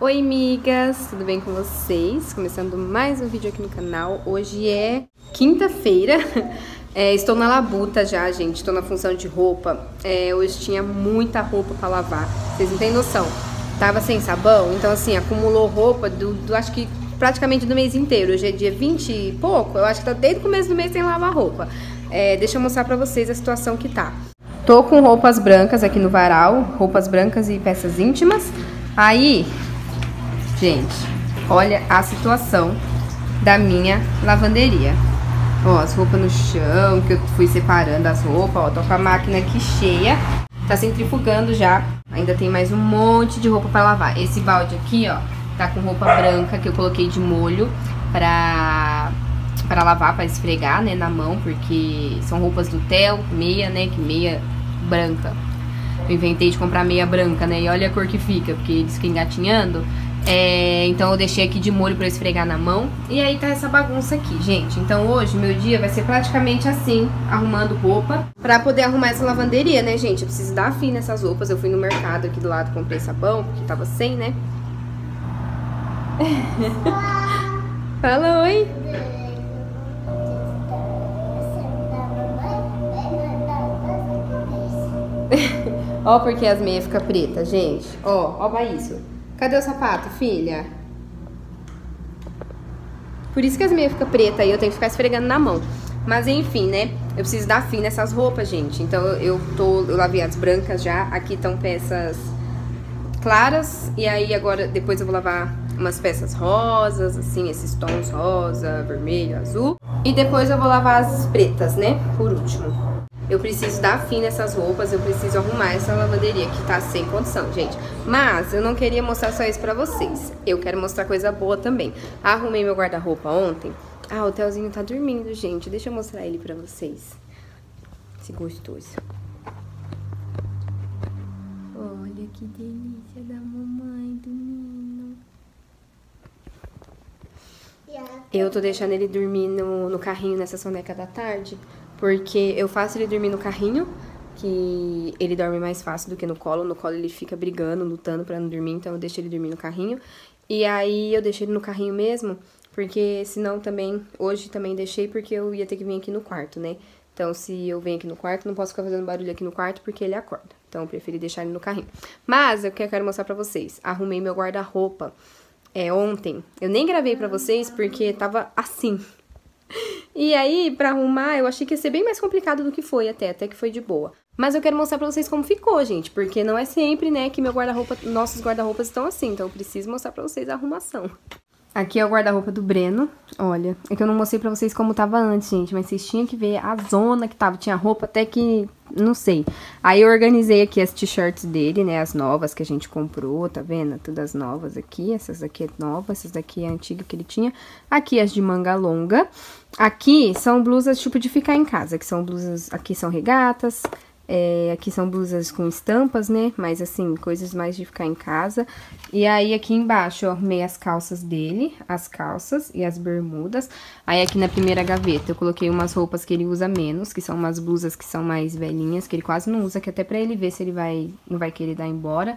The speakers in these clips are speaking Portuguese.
Oi, amigas! Tudo bem com vocês? Começando mais um vídeo aqui no canal. Hoje é quinta-feira. Estou na labuta já, gente. Estou na função de roupa. Hoje tinha muita roupa pra lavar. Vocês não têm noção. Tava sem sabão, então assim, acumulou roupa acho que praticamente do mês inteiro. Hoje é dia 20 e pouco. Eu acho que tá desde o começo do mês sem lavar roupa. Deixa eu mostrar pra vocês a situação que tá. Tô com roupas brancas aqui no varal. Roupas brancas e peças íntimas. Aí... gente, olha a situação da minha lavanderia. Ó, as roupas no chão, que eu fui separando as roupas, ó, tô com a máquina aqui cheia. Tá centrifugando já. Ainda tem mais um monte de roupa pra lavar. Esse balde aqui, ó, tá com roupa branca que eu coloquei de molho pra lavar, pra esfregar, né, na mão, porque são roupas do Theo, meia, né, que meia branca. Eu inventei de comprar meia branca, né, e olha a cor que fica, porque eles ficam engatinhando. Então eu deixei aqui de molho pra esfregar na mão. E aí tá essa bagunça aqui, gente. Então hoje meu dia vai ser praticamente assim, arrumando roupa pra poder arrumar essa lavanderia, né, gente? Eu preciso dar fim nessas roupas. Eu fui no mercado aqui do lado, comprei sabão, porque tava sem, né? Fala oi! Ó, porque as meias ficam pretas, gente. Ó vai isso. Cadê o sapato, filha? Por isso que as meias ficam pretas aí, eu tenho que ficar esfregando na mão. Mas enfim, né? Eu preciso dar fim nessas roupas, gente. Então eu lavei as brancas já. Aqui estão peças claras. E aí agora, depois eu vou lavar umas peças rosas, assim, esses tons rosa, vermelho, azul. E depois eu vou lavar as pretas, né? Por último. Eu preciso dar fim nessas roupas, eu preciso arrumar essa lavanderia que tá sem condição, gente. Mas eu não queria mostrar só isso pra vocês. Eu quero mostrar coisa boa também. Arrumei meu guarda-roupa ontem. Ah, o Theozinho tá dormindo, gente. Deixa eu mostrar ele pra vocês. Esse gostoso. Olha que delícia da mamãe dormindo. Eu tô deixando ele dormir no carrinho nessa soneca da tarde. Porque eu faço ele dormir no carrinho, que ele dorme mais fácil do que no colo. No colo ele fica brigando, lutando pra não dormir, então eu deixo ele dormir no carrinho. E aí eu deixei ele no carrinho mesmo, porque senão também, hoje também deixei porque eu ia ter que vir aqui no quarto, né? Então se eu venho aqui no quarto, não posso ficar fazendo barulho aqui no quarto porque ele acorda. Então eu preferi deixar ele no carrinho. Mas o que eu quero mostrar pra vocês, arrumei meu guarda-roupa ontem. Eu nem gravei pra vocês porque tava assim... E aí, pra arrumar, eu achei que ia ser bem mais complicado do que foi até que foi de boa. Mas eu quero mostrar pra vocês como ficou, gente, porque não é sempre, né, que nossos guarda-roupas estão assim, então eu preciso mostrar pra vocês a arrumação. Aqui é o guarda-roupa do Breno, olha, é que eu não mostrei pra vocês como tava antes, gente, mas vocês tinham que ver a zona que tava, tinha roupa até que, não sei. Aí eu organizei aqui as t-shirts dele, né, as novas que a gente comprou, tá vendo? Todas novas aqui, essas daqui é nova, essas daqui é antiga que ele tinha. Aqui as de manga longa. Aqui são blusas tipo de ficar em casa, que são blusas, aqui são regatas. Aqui são blusas com estampas, né? Mas assim, coisas mais de ficar em casa. E aí aqui embaixo eu arrumei as calças dele, as calças e as bermudas. Aí aqui na primeira gaveta eu coloquei umas roupas que ele usa menos, que são umas blusas que são mais velhinhas, que ele quase não usa, que até pra ele ver se ele não vai querer dar embora.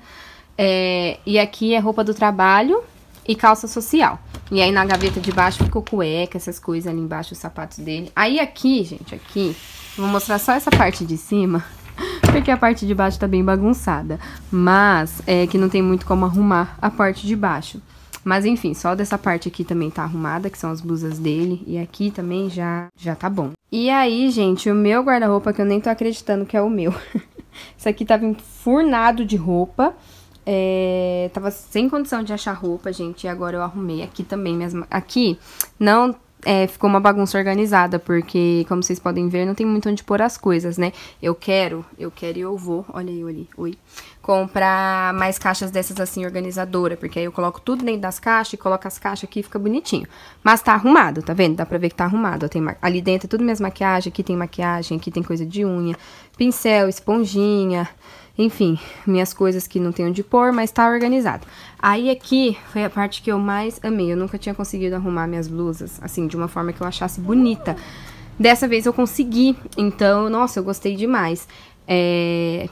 E aqui é roupa do trabalho e calça social. E aí na gaveta de baixo ficou cueca, essas coisas ali embaixo, os sapatos dele. Aí aqui, gente, aqui, eu vou mostrar só essa parte de cima, porque a parte de baixo tá bem bagunçada. Mas é que não tem muito como arrumar a parte de baixo. Mas enfim, só dessa parte aqui também tá arrumada, que são as blusas dele. E aqui também já tá bom. E aí, gente, o meu guarda-roupa, que eu nem tô acreditando que é o meu. Isso aqui tava enfurnado de roupa. Tava sem condição de achar roupa, gente, e agora eu arrumei. Aqui também, aqui não ficou uma bagunça organizada, porque, como vocês podem ver, não tem muito onde pôr as coisas, né? Eu quero e eu vou, olha aí, oi, comprar mais caixas dessas assim, organizadora, porque aí eu coloco tudo dentro das caixas e coloco as caixas aqui e fica bonitinho. Mas tá arrumado, tá vendo? Dá pra ver que tá arrumado. Tem ali dentro é tudo minhas maquiagens, aqui tem coisa de unha, pincel, esponjinha... Enfim, minhas coisas que não tem onde pôr, mas tá organizado. Aí aqui foi a parte que eu mais amei. Eu nunca tinha conseguido arrumar minhas blusas, assim, de uma forma que eu achasse bonita. Dessa vez eu consegui, então, nossa, eu gostei demais.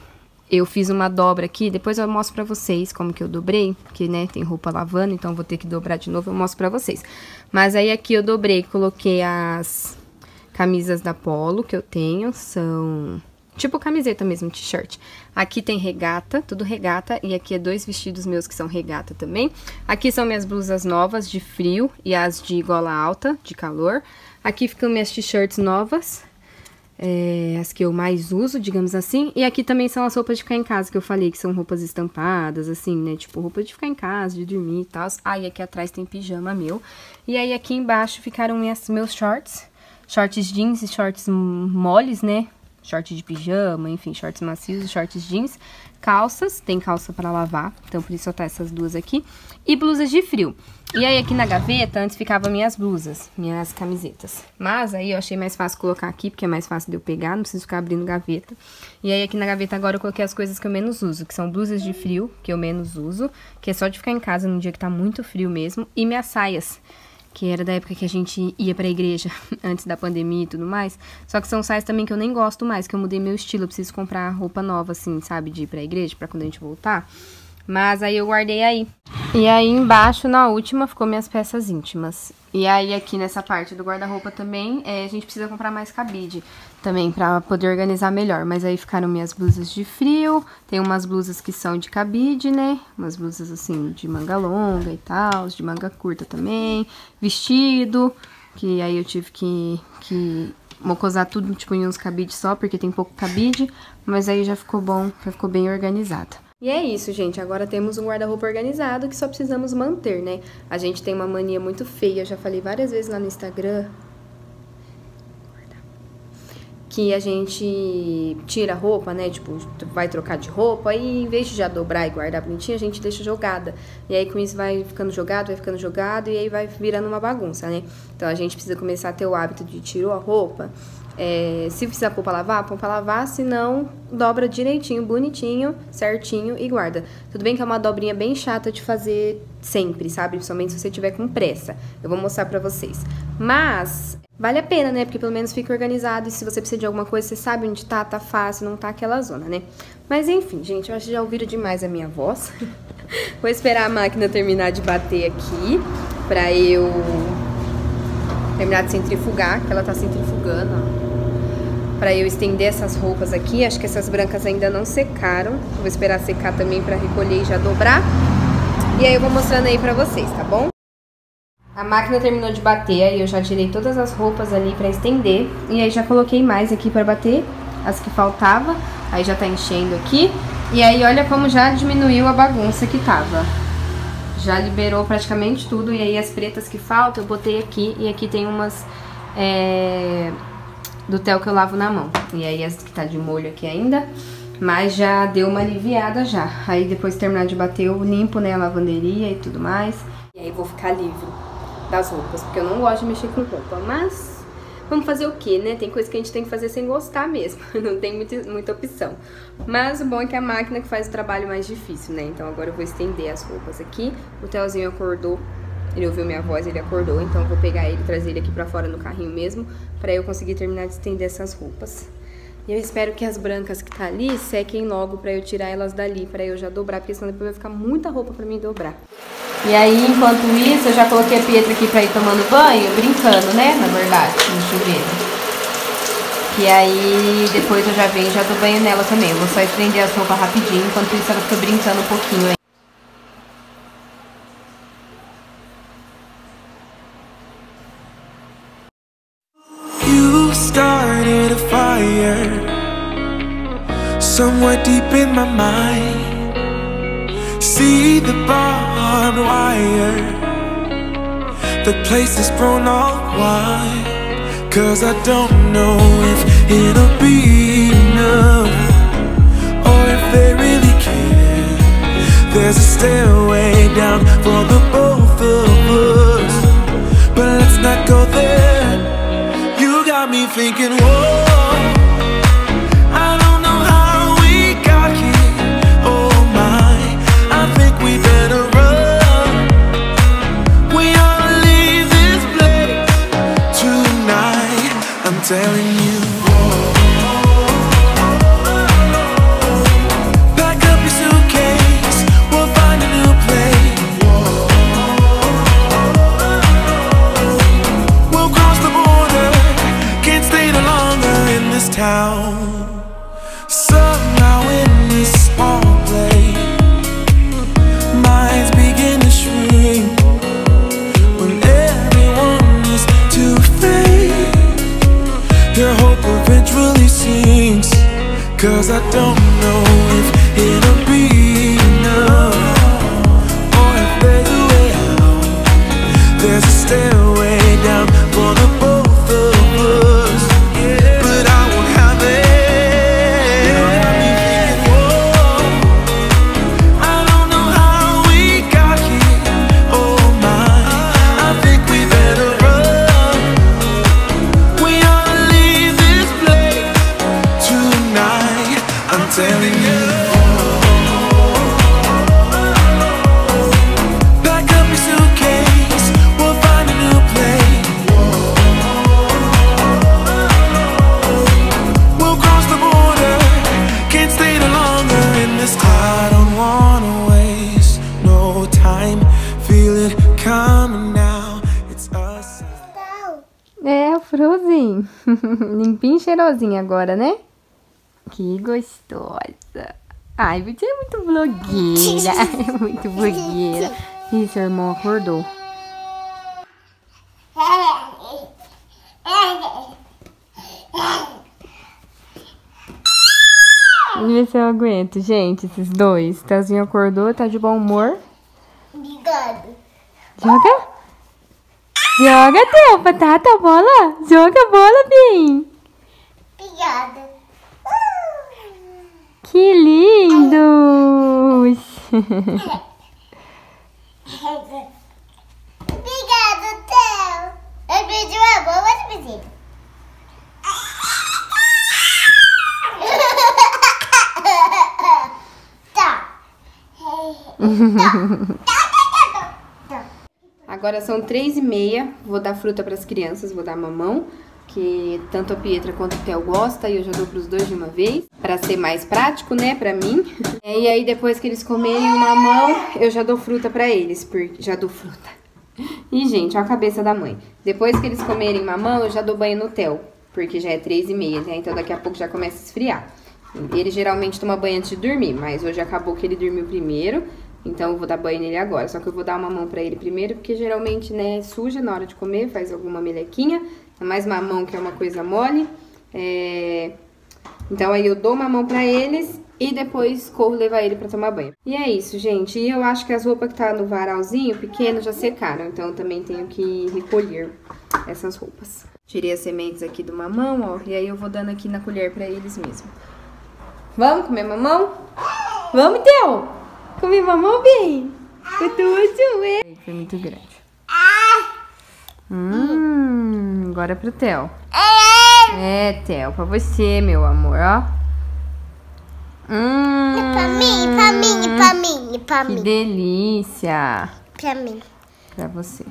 eu fiz uma dobra aqui, depois eu mostro pra vocês como que eu dobrei, porque, né, tem roupa lavando, então eu vou ter que dobrar de novo, eu mostro pra vocês. Mas aí aqui eu dobrei, coloquei as camisas da Polo que eu tenho, são tipo camiseta mesmo, t-shirt. Aqui tem regata, tudo regata, e aqui é 2 vestidos meus que são regata também. Aqui são minhas blusas novas de frio e as de gola alta, de calor. Aqui ficam minhas t-shirts novas, as que eu mais uso, digamos assim. E aqui também são as roupas de ficar em casa, que eu falei que são roupas estampadas, assim, né? Tipo, roupa de ficar em casa, de dormir e tal. Ah, e aqui atrás tem pijama meu. E aí aqui embaixo ficaram meus shorts. Shorts jeans e shorts moles, né? Short de pijama, enfim, shorts macios e shorts jeans. Calças, tem calça pra lavar, então por isso só tá essas duas aqui. E blusas de frio. E aí aqui na gaveta, antes ficavam minhas blusas, minhas camisetas. Mas aí eu achei mais fácil colocar aqui, porque é mais fácil de eu pegar, não preciso ficar abrindo gaveta. E aí aqui na gaveta agora eu coloquei as coisas que eu menos uso, que são blusas de frio, que eu menos uso, que é só de ficar em casa num dia que tá muito frio mesmo, e minhas saias, que era da época que a gente ia pra igreja, antes da pandemia e tudo mais. Só que são saias também que eu nem gosto mais, que eu mudei meu estilo, eu preciso comprar roupa nova, assim, sabe, de ir pra igreja, pra quando a gente voltar. Mas aí eu guardei aí. E aí embaixo, na última, ficou minhas peças íntimas. E aí aqui nessa parte do guarda-roupa também, a gente precisa comprar mais cabide também pra poder organizar melhor. Mas aí ficaram minhas blusas de frio, tem umas blusas que são de cabide, né? Umas blusas assim de manga longa e tal, de manga curta também. Vestido, que aí eu tive que mocosar tudo tipo em uns cabides só, porque tem pouco cabide. Mas aí já ficou bom, já ficou bem organizado. E é isso, gente. Agora temos um guarda-roupa organizado que só precisamos manter, né? A gente tem uma mania muito feia, eu já falei várias vezes lá no Instagram, que a gente tira a roupa, né? Tipo, vai trocar de roupa e em vez de já dobrar e guardar bonitinho, a gente deixa jogada. E aí com isso vai ficando jogado e aí vai virando uma bagunça, né? Então a gente precisa começar a ter o hábito de tirar a roupa. Se precisar pôr pra lavar, se não, dobra direitinho, bonitinho, certinho e guarda. Tudo bem que é uma dobrinha bem chata de fazer sempre, sabe? Principalmente se você tiver com pressa. Eu vou mostrar pra vocês. Mas vale a pena, né? Porque pelo menos fica organizado e se você precisa de alguma coisa, você sabe onde tá fácil, não tá aquela zona, né? Mas enfim, gente, eu acho que já ouviram demais a minha voz. Vou esperar a máquina terminar de bater aqui pra eu terminar de centrifugar, que ela tá centrifugando, ó. Pra eu estender essas roupas aqui. Acho que essas brancas ainda não secaram. Vou esperar secar também pra recolher e já dobrar. E aí eu vou mostrando aí pra vocês, tá bom? A máquina terminou de bater, aí eu já tirei todas as roupas ali pra estender. E aí já coloquei mais aqui pra bater, as que faltava. Aí já tá enchendo aqui. E aí olha como já diminuiu a bagunça que tava. Já liberou praticamente tudo. E aí as pretas que faltam eu botei aqui. E aqui tem umas do Theo que eu lavo na mão. E aí essa que tá de molho aqui ainda, mas já deu uma aliviada já. Aí depois de terminar de bater eu limpo, né, a lavanderia e tudo mais. E aí vou ficar livre das roupas, porque eu não gosto de mexer com roupa, mas vamos fazer o que, né? Tem coisa que a gente tem que fazer sem gostar mesmo, não tem muita opção. Mas o bom é que é a máquina que faz o trabalho mais difícil, né? Então agora eu vou estender as roupas aqui. O Theozinho acordou. Ele ouviu minha voz, ele acordou, então eu vou pegar ele e trazer ele aqui pra fora no carrinho mesmo, pra eu conseguir terminar de estender essas roupas. E eu espero que as brancas que tá ali sequem logo pra eu tirar elas dali, pra eu já dobrar, porque senão depois vai ficar muita roupa pra mim dobrar. E aí, enquanto isso, eu já coloquei a Pietra aqui pra ir tomando banho, brincando, né, na verdade, no chuveiro. E aí, depois eu já venho e já dou banho nela também. Eu vou só estender as roupas rapidinho, enquanto isso ela fica brincando um pouquinho aí. Started a fire somewhere deep in my mind. See the barbed wire, the place is grown all wide. Cause I don't know if it'll be enough, or if they really care. There's a stairway down for the both of us, but let's not go there. Got me thinking, whoa, I don't know how we got here. Oh my, I think we better run. We ought to leave this place tonight, I'm telling you. don't know if it'll be enough, or if there's a way out. There's a stairway down for the both of us, but I won't have it. You got me thinking, whoa, I don't know how we got here. Oh my, I think we better run. We ought to leave this place tonight, I'm telling you. Pack up your suitcase, we'll find a new place. We'll cross the border, can't stay no longer in this time. I don't wanna waste no time, feel it coming now, it's us. É, o Frozen. Limpinho e cheirosinho agora, né? Que gostosa. Ai, você é muito blogueira. É muito blogueira. Ih, seu irmão acordou. Vamos ver se eu aguento, gente, esses dois. Tazinho acordou, tá de bom humor. Obrigado. Joga. Joga, Theo, batata, a bola. Joga a bola, bem. Obrigada. Que lindos. Obrigada, Theo. Eu pedi uma boa, mas pedi. Tá. Agora são 3h30. Vou dar fruta para as crianças, vou dar mamão, que tanto a Pietra quanto o Theo gosta, e eu já dou para os dois de uma vez, para ser mais prático, né, para mim. E aí depois que eles comerem o mamão, eu já dou fruta para eles, porque já dou fruta. E gente, olha a cabeça da mãe. Depois que eles comerem mamão, eu já dou banho no Theo, porque já é 3h30, né? Então daqui a pouco já começa a esfriar. Ele geralmente toma banho antes de dormir, mas hoje acabou que ele dormiu primeiro, então eu vou dar banho nele agora. Só que eu vou dar uma mamão pra ele primeiro, porque geralmente, né, suja na hora de comer, faz alguma melequinha. É mais mamão, que é uma coisa mole. Então aí eu dou mamão pra eles e depois corro levar ele pra tomar banho. E é isso, gente. E eu acho que as roupas que tá no varalzinho pequeno já secaram, então eu também tenho que recolher essas roupas. Tirei as sementes aqui do mamão, ó, e aí eu vou dando aqui na colher pra eles mesmo. Vamos comer mamão? Vamos, Theo? Comer mamão, bem? Foi muito grande. Agora é pro Theo. É, Theo, pra você, meu amor, ó. Pra mim. Que delícia. Pra mim. Pra você.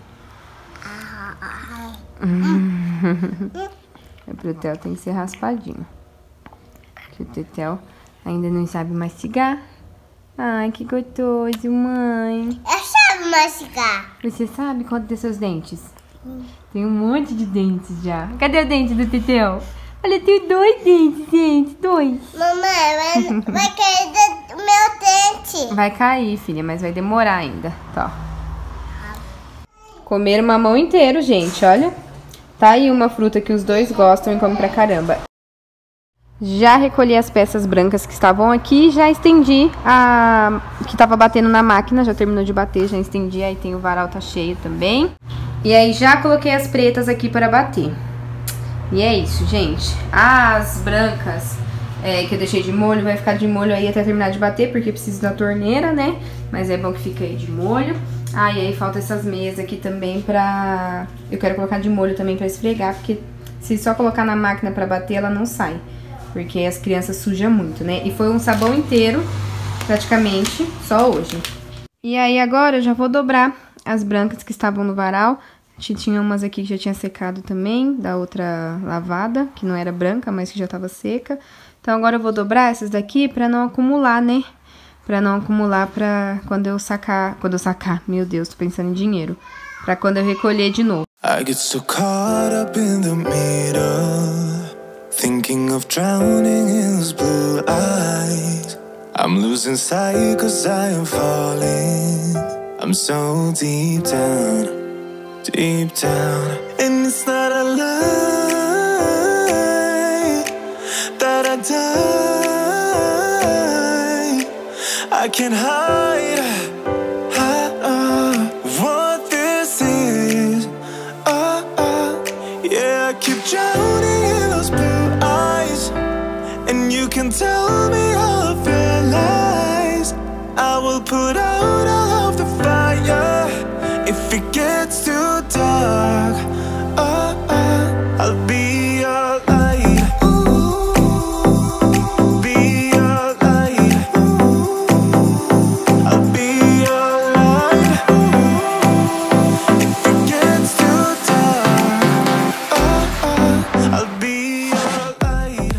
É pro Theo, tem que ser raspadinho. Que o Theo ainda não sabe mastigar. Ai, que gostoso, mãe. Eu sabe mastigar. Você sabe quanto tem seus dentes? Tem um monte de dentes já. Cadê o dente do Theo? Olha, eu tenho 2 dentes, gente. 2. Mamãe, vai cair o meu dente. Vai cair, filha, mas vai demorar ainda. Tá. Comeram mamão inteiro, gente, olha. Tá aí uma fruta que os dois gostam e comem pra caramba. Já recolhi as peças brancas que estavam aqui, já estendi a que tava batendo na máquina, já terminou de bater, já estendi, aí tem o varal tá cheio também. E aí já coloquei as pretas aqui para bater. E é isso, gente. As brancas que eu deixei de molho, vai ficar de molho aí até terminar de bater, porque precisa da torneira, né? Mas é bom que fica aí de molho. Ah, e aí falta essas meias aqui também pra... Eu quero colocar de molho também pra esfregar, porque se só colocar na máquina pra bater, ela não sai. Porque as crianças sujam muito, né? E foi um sabão inteiro, praticamente, só hoje. E aí agora eu já vou dobrar as brancas que estavam no varal. Tinha umas aqui que já tinha secado também, da outra lavada, que não era branca, mas que já tava seca. Então agora eu vou dobrar essas daqui pra não acumular, né? Pra não acumular pra quando eu sacar... Meu Deus, tô pensando em dinheiro. Pra quando eu recolher de novo. I get so caught up in the middle, thinking of drowning in those blue eyes. I'm losing sight 'cause I am falling. I'm so deep down, and it's not a lie that I die I can't hide what this is. Yeah, I keep drowning in those blue eyes, and you can tell me all of your lies. I will put out all of the fire if it gets too dark. I'll be your light. Be your light. I'll be your light. If it gets too dark, I'll be your light.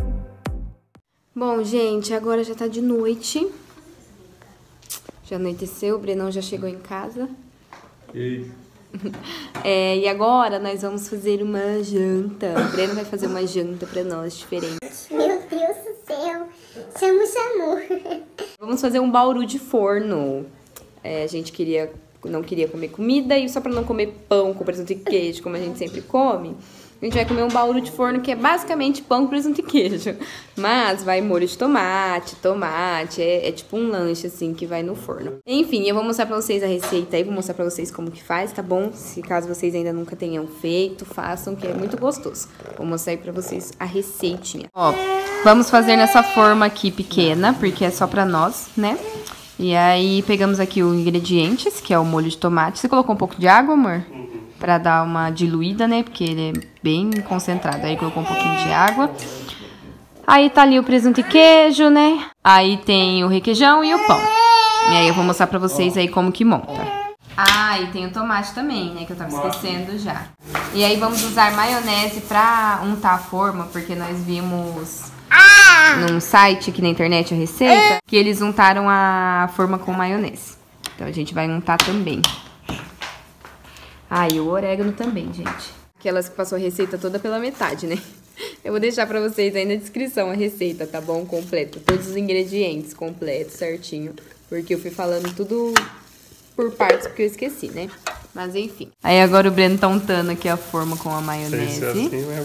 Bom, gente, agora já tá de noite. Já anoiteceu, o Brenão já chegou em casa. E aí? E agora nós vamos fazer uma janta. O Breno vai fazer uma janta pra nós, diferente. Meu Deus do céu. Chamu. Vamos fazer um bauru de forno. A gente não queria comer comida, e só pra não comer pão com presunto e queijo, como a gente sempre come, a gente vai comer um bauru de forno que é basicamente pão com presunto e queijo. Mas vai molho de tomate, é tipo um lanche assim que vai no forno. Enfim, eu vou mostrar pra vocês a receita aí, vou mostrar pra vocês como que faz, tá bom? Se caso vocês ainda nunca tenham feito, façam, que é muito gostoso. Vou mostrar aí pra vocês a receitinha. Ó, vamos fazer nessa forma aqui pequena, porque é só pra nós, né? E aí pegamos aqui os ingredientes, que é o molho de tomate. Você colocou um pouco de água, amor? Pra dar uma diluída, né? Porque ele é bem concentrado. Aí colocou um pouquinho de água. Aí tá ali o presunto e queijo, né? Aí tem o requeijão e o pão. E aí eu vou mostrar pra vocês aí como que monta. Ah, e tem o tomate também, né? Que eu tava esquecendo já. E aí vamos usar maionese pra untar a forma, porque nós vimos num site aqui na internet a receita, que eles untaram a forma com maionese. Então a gente vai untar também. Ah, e o orégano também, gente. Aquelas que passou a receita toda pela metade, né? Eu vou deixar pra vocês aí na descrição a receita, tá bom? Completa. Todos os ingredientes completos, certinho. Porque eu fui falando tudo por partes, porque eu esqueci, né? Mas enfim. Aí agora o Breno tá untando aqui a forma com a maionese. Assim,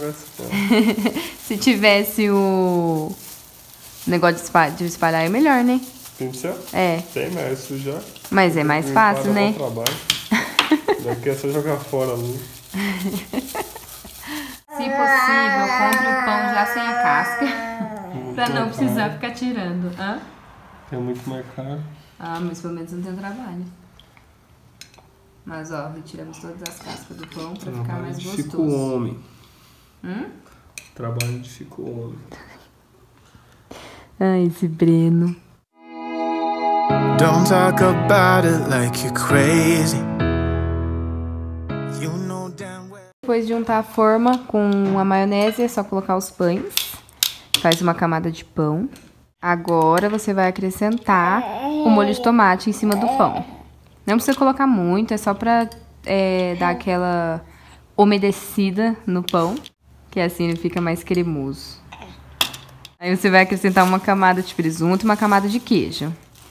Se tivesse o negócio de espalhar é melhor, né? Tem que ser? É. Tem, mas é sujar. Mas é mais fácil, né? Daqui é só jogar fora ali. Se possível, compre o pão já sem a casca. Pra não precisar ficar tirando. Hã? É muito mais caro. Ah, mas pelo menos não tem trabalho. Mas ó, retiramos todas as cascas do pão pra ficar mais gostoso. Fica o homem. Trabalho de fica o homem. Ai, esse Breno. Don't talk about it like you're crazy. You know damn well. Depois de untar a forma com a maionese, é só colocar os pães. Faz uma camada de pão. Agora você vai acrescentar o molho de tomate em cima do pão. Não precisa colocar muito, é só pra dar aquela umedecida no pão, que assim ele fica mais cremoso. Aí você vai acrescentar uma camada de presunto e uma camada de queijo.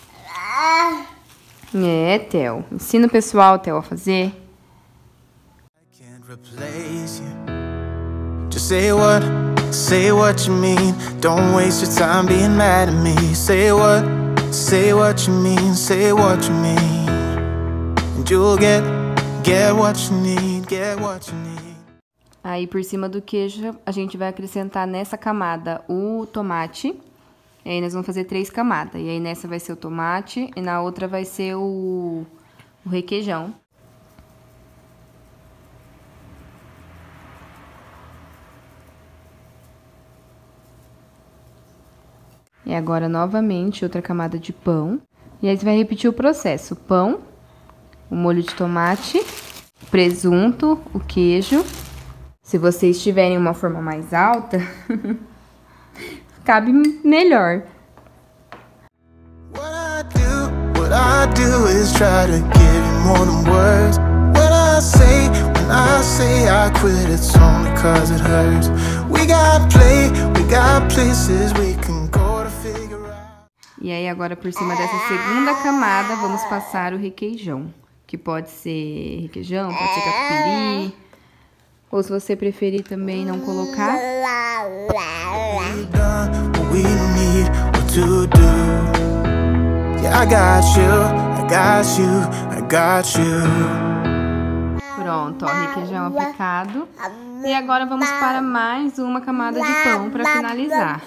Theo. Ensina o pessoal, Theo, a fazer. I can't replace you. Just say what you mean. Don't waste your time being mad at me. Say what you mean. Say what you mean. And you'll get what you need. Get what you need. Aí por cima do queijo a gente vai acrescentar nessa camada o tomate. E aí nós vamos fazer 3 camadas. E aí nessa vai ser o tomate e na outra vai ser o requeijão. E agora novamente outra camada de pão. E aí você vai repetir o processo. Pão, o molho de tomate, o presunto, o queijo. Se vocês tiverem uma forma mais alta... cabe melhor. What I do is try to give you more than words. When I say I quit, it's only cause it hurts. We got places we can go to figure out. E aí agora por cima dessa segunda camada vamos passar o requeijão. Que pode ser requeijão, pode ser catupiry. Ou se você preferir também não colocar. Yeah, I got you, I got you, I got you. Pronto, ó, requeijão aplicado. E agora vamos para mais uma camada de pão para finalizar.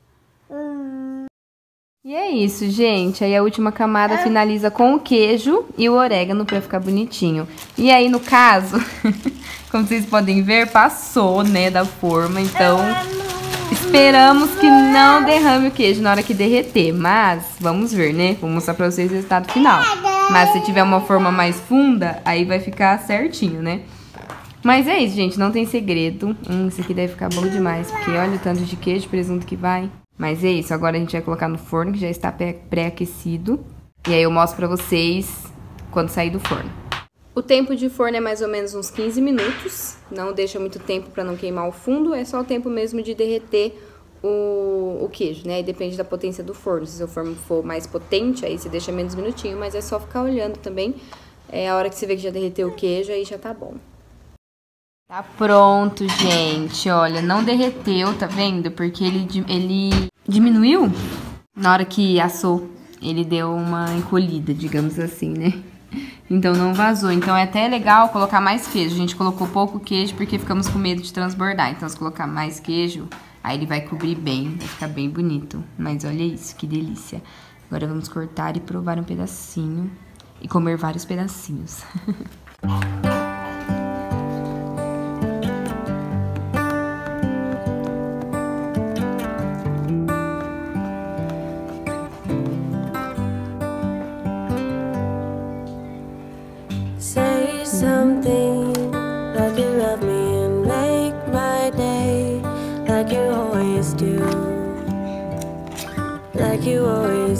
E é isso, gente. Aí a última camada finaliza com o queijo e o orégano para ficar bonitinho. E aí, no caso, como vocês podem ver, passou, né, da forma. Então, esperamos que não derrame o queijo na hora que derreter. Mas, vamos ver, né? Vou mostrar para vocês o resultado final. Mas se tiver uma forma mais funda, aí vai ficar certinho, né? Mas é isso, gente. Não tem segredo. Esse aqui deve ficar bom demais, porque olha o tanto de queijo e presunto que vai. Mas é isso, agora a gente vai colocar no forno, que já está pré-aquecido. E aí eu mostro pra vocês quando sair do forno. O tempo de forno é mais ou menos uns 15 minutos. Não deixa muito tempo pra não queimar o fundo. É só o tempo mesmo de derreter o queijo, né? Aí depende da potência do forno. Se o seu forno for mais potente, aí você deixa menos minutinho. Mas é só ficar olhando também. É a hora que você vê que já derreteu o queijo, aí já tá bom. Tá pronto, gente. Olha, não derreteu, tá vendo? Porque ele diminuiu na hora que assou. Ele deu uma encolhida, digamos assim, né? Então não vazou. Então é até legal colocar mais queijo. A gente colocou pouco queijo porque ficamos com medo de transbordar. Então se colocar mais queijo, aí ele vai cobrir bem, vai ficar bem bonito. Mas olha isso, que delícia. Agora vamos cortar e provar um pedacinho. E comer vários pedacinhos. Say something like you love me and make my day like you always do, like you always